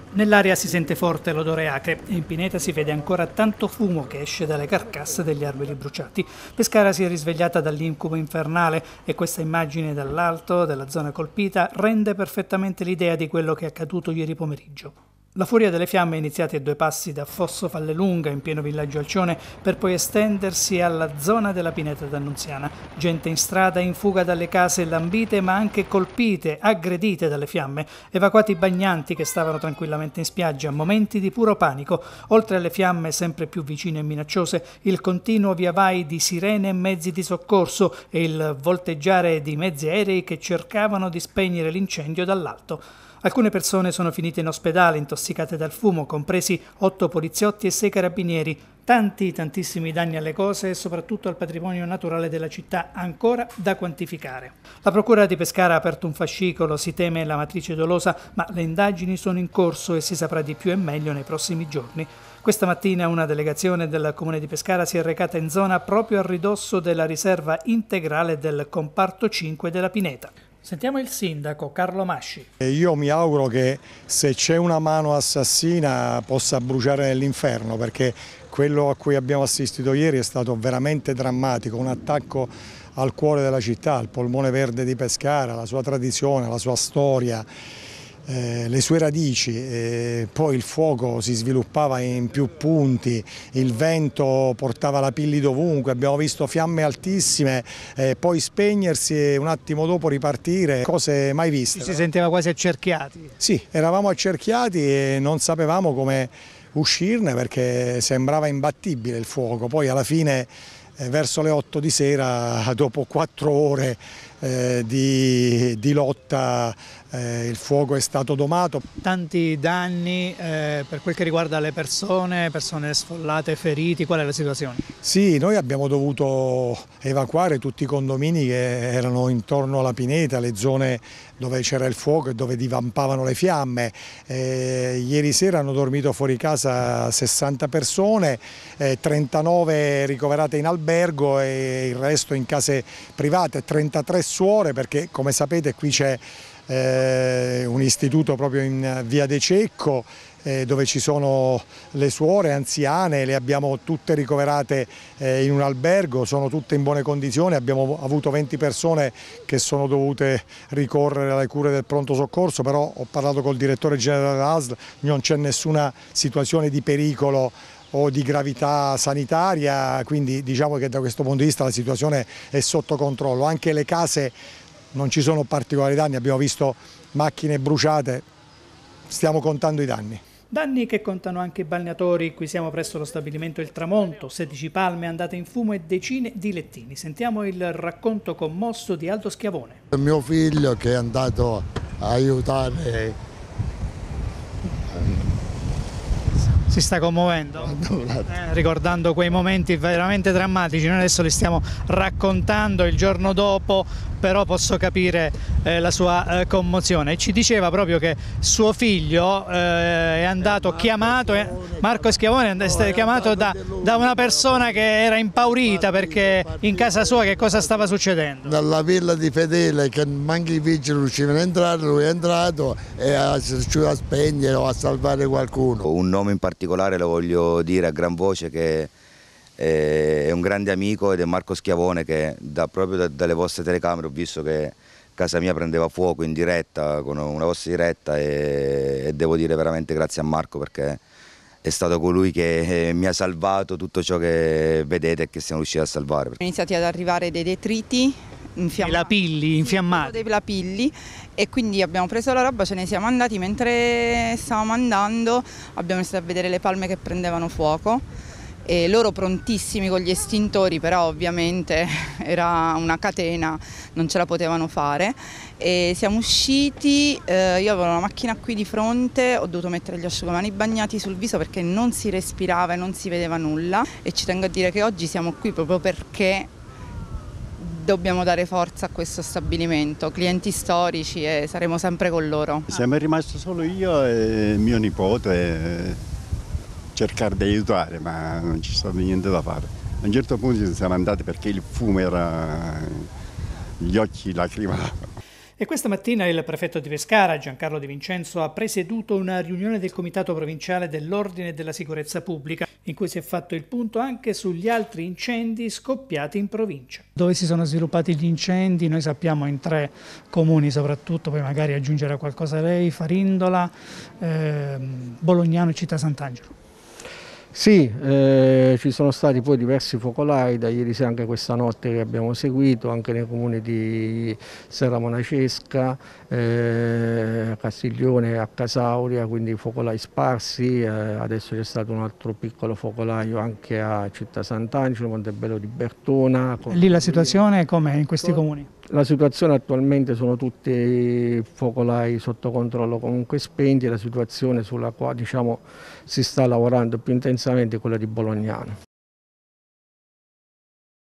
Nell'aria si sente forte l'odore acre e in pineta si vede ancora tanto fumo che esce dalle carcasse degli alberi bruciati. Pescara si è risvegliata dall'incubo infernale e questa immagine dall'alto della zona colpita rende perfettamente l'idea di quello che è accaduto ieri pomeriggio. La furia delle fiamme è iniziata a 2 passi da Fosso Vallelunga, in pieno villaggio Alcione, per poi estendersi alla zona della Pineta d'Annunziana. Gente in strada, in fuga dalle case lambite ma anche colpite, aggredite dalle fiamme. Evacuati i bagnanti che stavano tranquillamente in spiaggia, momenti di puro panico. Oltre alle fiamme sempre più vicine e minacciose, il continuo via vai di sirene e mezzi di soccorso e il volteggiare di mezzi aerei che cercavano di spegnere l'incendio dall'alto. Alcune persone sono finite in ospedale intossicate dal fumo, compresi 8 poliziotti e 6 carabinieri. Tantissimi danni alle cose e soprattutto al patrimonio naturale della città, ancora da quantificare. La Procura di Pescara ha aperto un fascicolo, si teme la matrice dolosa, ma le indagini sono in corso e si saprà di più e meglio nei prossimi giorni. Questa mattina una delegazione del Comune di Pescara si è recata in zona proprio a ridosso della riserva integrale del comparto 5 della Pineta. Sentiamo il sindaco Carlo Masci. Io mi auguro che se c'è una mano assassina possa bruciare nell'inferno, perché quello a cui abbiamo assistito ieri è stato veramente drammatico, un attacco al cuore della città, al polmone verde di Pescara, la sua tradizione, la sua storia, le sue radici. Poi il fuoco si sviluppava in più punti, il vento portava la pilli dovunque, abbiamo visto fiamme altissime, poi spegnersi e un attimo dopo ripartire, cose mai viste. Si sentiva quasi accerchiati. Sì, eravamo accerchiati e non sapevamo come uscirne perché sembrava imbattibile il fuoco. Poi alla fine verso le 8 di sera, dopo 4 ore di lotta, il fuoco è stato domato. Tanti danni per quel che riguarda le persone sfollate, feriti, qual è la situazione? Sì, noi abbiamo dovuto evacuare tutti i condomini che erano intorno alla Pineta, le zone dove c'era il fuoco e dove divampavano le fiamme. Ieri sera hanno dormito fuori casa 60 persone, 39 ricoverate in albergo e il resto in case private, 33 suore, perché come sapete qui c'è un istituto proprio in via De Cecco dove ci sono le suore anziane, le abbiamo tutte ricoverate in un albergo, sono tutte in buone condizioni, abbiamo avuto 20 persone che sono dovute ricorrere alle cure del pronto soccorso, però ho parlato col direttore generale dell'ASL, non c'è nessuna situazione di pericolo o di gravità sanitaria, quindi diciamo che da questo punto di vista la situazione è sotto controllo. Anche le case non ci sono particolari danni, abbiamo visto macchine bruciate, stiamo contando i danni. Danni che contano anche i balneatori. Qui siamo presso lo stabilimento Il Tramonto, 16 palme andate in fumo e decine di lettini. Sentiamo il racconto commosso di Aldo Schiavone. Mio figlio che è andato a aiutare. Si sta commuovendo, ricordando quei momenti veramente drammatici. Noi adesso li stiamo raccontando il giorno dopo, però posso capire la sua commozione. Ci diceva proprio che suo figlio è andato chiamato, Marco Schiavone è stato chiamato da una persona che era impaurita perché in casa sua che cosa stava succedendo? Dalla villa di Fedele, che manchi i vigili riuscivano a entrare, lui è entrato e è riuscito a spegnere o a salvare qualcuno. Un nome in particolare lo voglio dire a gran voce, che è un grande amico, ed è Marco Schiavone, che proprio dalle vostre telecamere ho visto che casa mia prendeva fuoco in diretta, con una vostra diretta, e devo dire veramente grazie a Marco, perché è stato colui che mi ha salvato tutto ciò che vedete e che siamo riusciti a salvare. Sono iniziati ad arrivare dei detriti infiammati. Dei lapilli infiammati. Dei lapilli, e quindi abbiamo preso la roba, ce ne siamo andati. Mentre stavamo andando abbiamo iniziato a vedere le palme che prendevano fuoco e loro prontissimi con gli estintori, però ovviamente era una catena, non ce la potevano fare, e siamo usciti. Io avevo una macchina qui di fronte, ho dovuto mettere gli asciugamani bagnati sul viso perché non si respirava e non si vedeva nulla, e ci tengo a dire che oggi siamo qui proprio perché dobbiamo dare forza a questo stabilimento, clienti storici, e saremo sempre con loro. Siamo rimasti solo io e mio nipote, cercare di aiutare, ma non ci stava niente da fare. A un certo punto siamo andati perché il fumo era, gli occhi lacrimavano. E questa mattina il prefetto di Pescara, Giancarlo De Vincenzo, ha presieduto una riunione del Comitato Provinciale dell'Ordine e della Sicurezza Pubblica, in cui si è fatto il punto anche sugli altri incendi scoppiati in provincia. Dove si sono sviluppati gli incendi? Noi sappiamo in 3 comuni soprattutto, poi magari aggiungere qualcosa lei, Farindola, Bolognano e Città Sant'Angelo. Sì, ci sono stati poi diversi focolai, da ieri sera anche questa notte che abbiamo seguito, anche nei comuni di Serra Monacesca, Castiglione e a Casauria, quindi focolai sparsi, adesso c'è stato un altro piccolo focolaio anche a Città Sant'Angelo, Montebello di Bertona. Lì la situazione com'è in questi comuni? La situazione attualmente sono tutti focolai sotto controllo comunque spenti, la situazione sulla quale si sta lavorando più intensamente è quella di Bolognano.